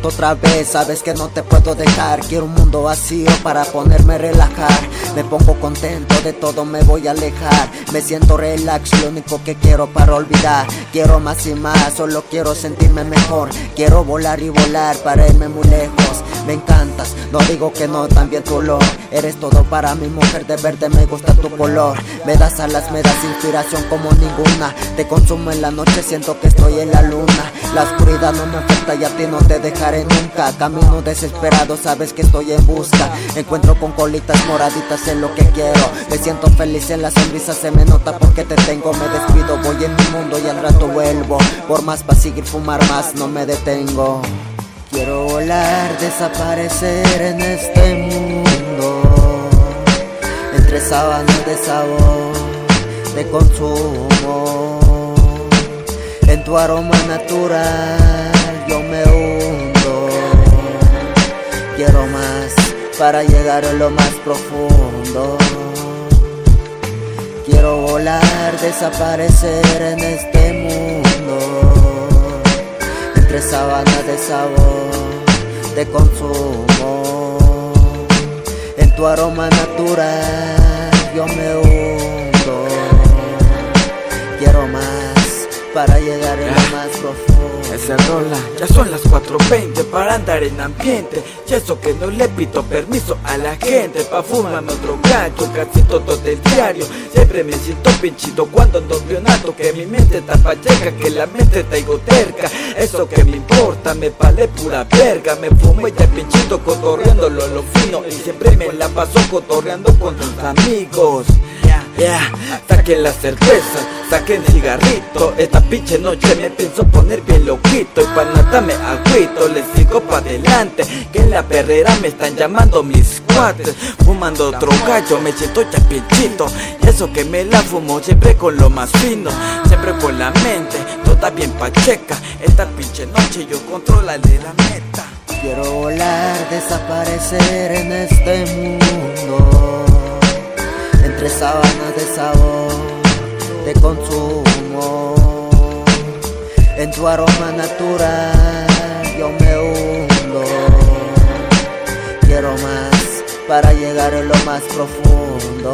despierto otra vez, sabes que no te puedo dejar. Quiero un mundo vacío para ponerme a relajar. Me pongo contento, de todo me voy a alejar. Me siento relax, lo único que quiero para olvidar. Quiero más y más, solo quiero sentirme mejor. Quiero volar y volar para irme muy lejos. Me encantas, no digo que no, también tu olor. Eres todo para mi mujer, de verde me gusta tu color. Me das alas, me das inspiración como ninguna. Te consumo en la noche, siento que estoy en la luna. La oscuridad no me afecta y a ti no te dejaré nunca. Camino desesperado, sabes que estoy en busca. Encuentro con colitas moraditas en lo que quiero. Me siento feliz en la sonrisa, se me nota porque te tengo. Me despido, voy en mi mundo y al rato vuelvo. Por más para seguir fumar más, no me detengo. Quiero volar, desaparecer en este mundo, entre sábanas de sabor, de consumo. En tu aroma natural yo me hundo. Quiero más para llegar a lo más profundo. Quiero volar, desaparecer en este mundo, entre sábanas de sabor, de consumo. En tu aroma natural yo me hundo. Quiero más para llegar a lo más profundo. Ese rola, ya son las 4:20 para andar en ambiente. Y eso que no le pido permiso a la gente pa' fumarme otro gallo, casi todo del diario. Siempre me siento pinchito cuando ando vionato, que mi mente está pacheca, que la mente traigo terca. Eso que me importa, me vale pura verga. Me fumo ya pinchito, cotorreándolo lo fino. Y siempre me la paso cotorreando con tus amigos. Saquen la cerveza, saquen cigarrito. Esta pinche noche me pienso poner bien loquito. Y para nada me agüito, les sigo pa' adelante, que en la perrera me están llamando mis cuates. Fumando otro gallo, me siento ya pinchito. Y eso que me la fumo siempre con lo más fino, siempre con la mente toda bien pacheca. Esta pinche noche yo controlaré la meta. Quiero volar, desaparecer en este mundo, entre sábanas de sabor, de consumo. En tu aroma natural yo me hundo. Quiero más para llegar a lo más profundo.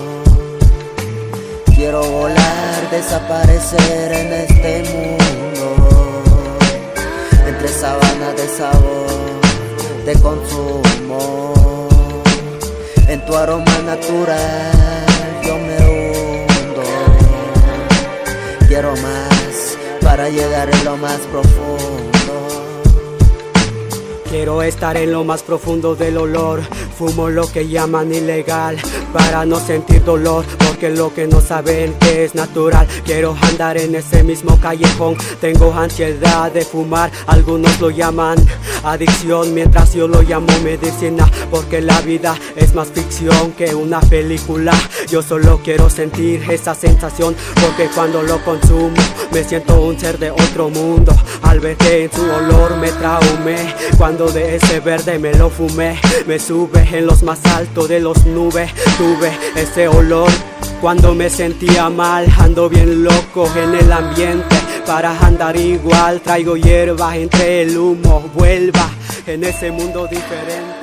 Quiero volar, desaparecer en este mundo, entre sábanas de sabor, de consumo. En tu aroma natural yo me hundo. Quiero más para llegar a lo más profundo. Quiero estar en lo más profundo del olor. Fumo lo que llaman ilegal para no sentir dolor, porque lo que no saben que es natural. Quiero andar en ese mismo callejón. Tengo ansiedad de fumar, algunos lo llaman adicción, mientras yo lo llamo medicina, porque la vida es más ficción que una película. Yo solo quiero sentir esa sensación, porque cuando lo consumo me siento un ser de otro mundo. Al ver que en su olor me traumé, cuando de ese verde me lo fumé, me sube en los más altos de los nubes. Tuve ese olor cuando me sentía mal. Ando bien loco en el ambiente, para andar igual traigo hierba entre el humo. Vuelva en ese mundo diferente.